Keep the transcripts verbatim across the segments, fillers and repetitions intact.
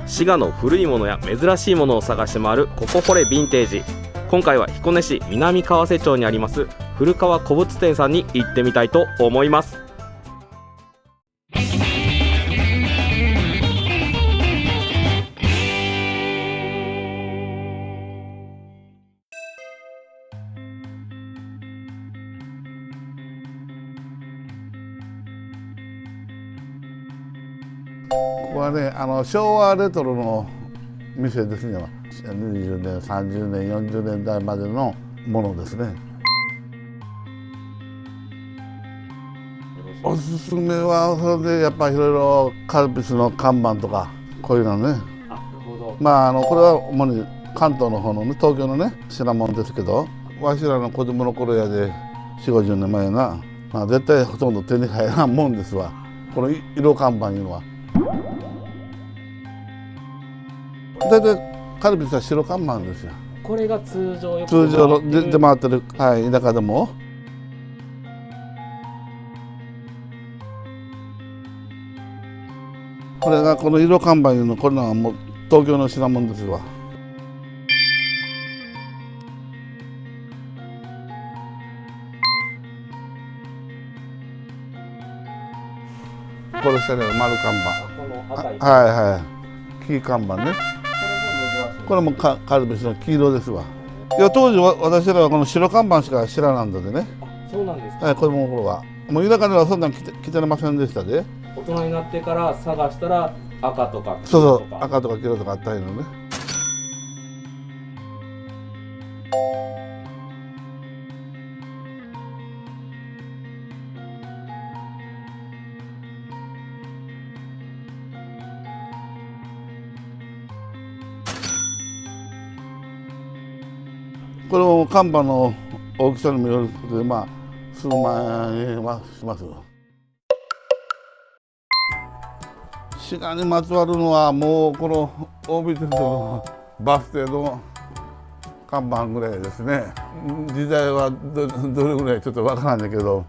滋賀の古いものや珍しいものを探して回るここ掘れヴィンテージ。今回は彦根市南川瀬町にあります古川古物店さんに行ってみたいと思います。 ここはね、あの昭和レトロの店ですね。にじゅうねん、さんじゅうねん、よんじゅうねんだいまでのものですね。おすすめはそれでやっぱりいろいろカルピスの看板とかこういうのね。まああのこれは主に関東の方のね、東京のね品物ですけど、わしらの子供の頃やでよんじゅう、ごじゅうねんまえな、まあ、絶対ほとんど手に入らんもんですわ。この色看板いうのは。大体カルピスは白看板ですよ。 これが通常よく通常ので出回ってる、はい、田舎でも。これがこの色看板いうの、これのはもう東京の品物ですわ。これ下にある丸看板。はいはい。木看板ね。これもカカルピスの黄色ですわ。いや当時は私らはこの白看板しか知らなんだでね。 そうなんですか。 はい、子供の頃はもう田舎ではそんなん来て来てませんでしたで。 大人になってから探したら赤とか黄そう色とか。 そう、赤とか黄色とかあったりのね。これも看板の大きさにもよるので、まあ数万円はします。滋賀にまつわるのはもうこの近江鉄道のバス停の看板ぐらいですね。時代は ど, どれぐらいちょっとわからないけど。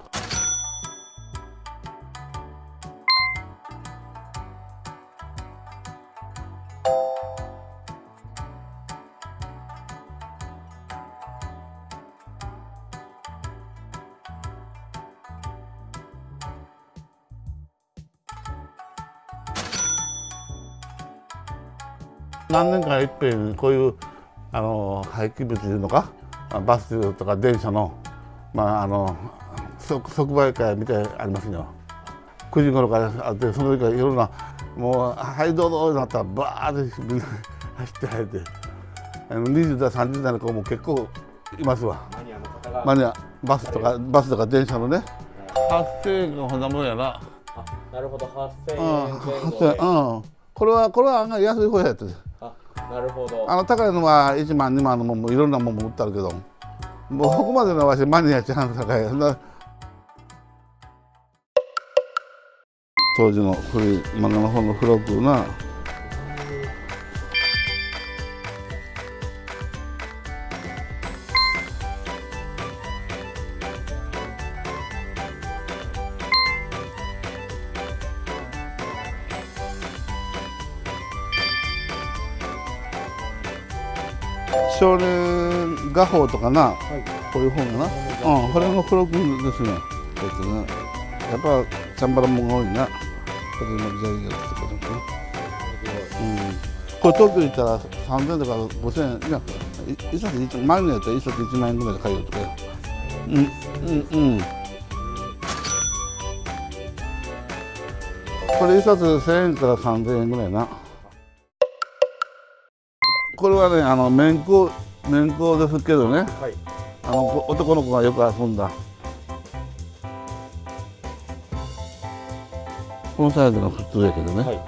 何年かいっぺんこういうあの廃棄物いうのか、バスとか電車の、まあ、あの即売会みたいなありますよ。くじ頃からあって、その時からいろんなもう「はいどうぞ」になったらバーってみんな走って入って、あのにじゅうだいさんじゅうだいの子も結構いますわ。 マニアの方が。 マニアバスとかバスとか電車のね。はっせんえんがこんなもんやな。 あ、なるほど、はっせんえん前後で。 うん、これはこれは案外安い方やって。 なるほど。 あの高いのはいちまんにまんのもんもいろんなもんも売ってあるけど、もうここまでのわしマニアちゃん高いな。当時の古い漫画の本の付録な。少年画報とかな、はい、こういう本がな、うん、これの付録ですね。こうやってね、やっぱチャンバラもんが多いな。これの時代がとかね。うん。これ東京行ったらさんぜんえんとかごせんえん、いや、一冊一万円やったら一冊いちまん円ぐらいで買えるとか。うんうんうん。これ一冊せんえんからさんぜんえんぐらいな。これはね、あの面工面工ですけどね、はい、あの男の子がよく遊んだこのサイズが普通やけどね、はい、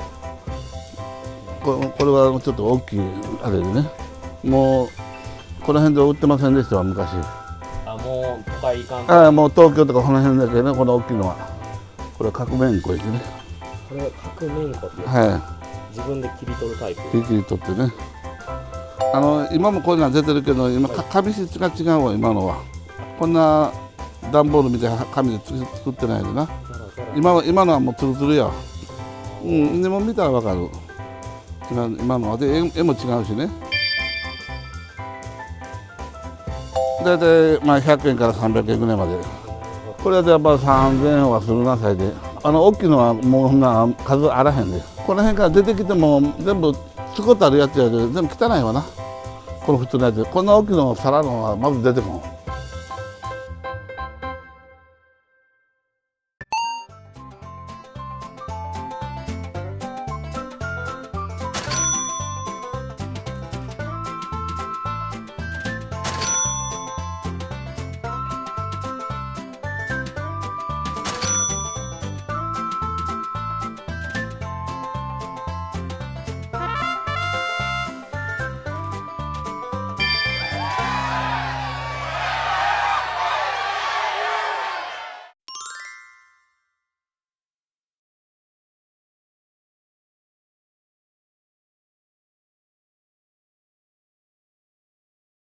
こ, これはちょっと大きいあれでね、もうこの辺で売ってませんでしたわ昔。 あ、もう都会行かん。 ああ、もう東京とかこの辺だけどね、この大きいのはこれは角面粉でね。 これは角面粉っていう、 はい、 自分で切り取るタイプ。 切り切り取ってね。あの今もこういうのは出てるけど、今紙質が違うわ。今のはこんな段ボールみたいな紙で作ってないでな。今は今のはもうツルツルや。うん、でも見たらわかる。 違う、今のはで絵絵も違うしね。大体まあひゃくえんからさんびゃくえんぐらいまで。これはやっぱさんぜんえんはするな、最低。あの大きいのはもうそんな数あらへんで、この辺から出てきても全部つこってあるやつやで全部汚いわな。この普通のやつ、こんな大きいのをさらのはまず出てこん。